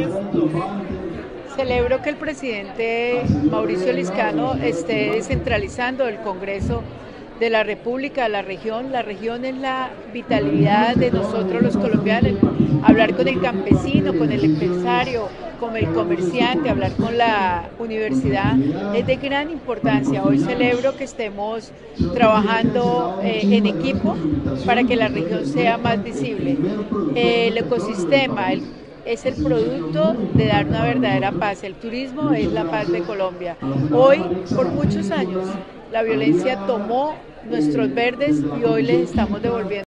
Celebro que el presidente Mauricio Liscano esté descentralizando el Congreso de la República a la región. La región es la vitalidad de nosotros los colombianos. Hablar con el campesino, con el empresario, con el comerciante, hablar con la universidad es de gran importancia. Hoy celebro que estemos trabajando en equipo para que la región sea más visible. El ecosistema, es el producto de dar una verdadera paz. El turismo es la paz de Colombia. Hoy, por muchos años, la violencia tomó nuestros verdes y hoy les estamos devolviendo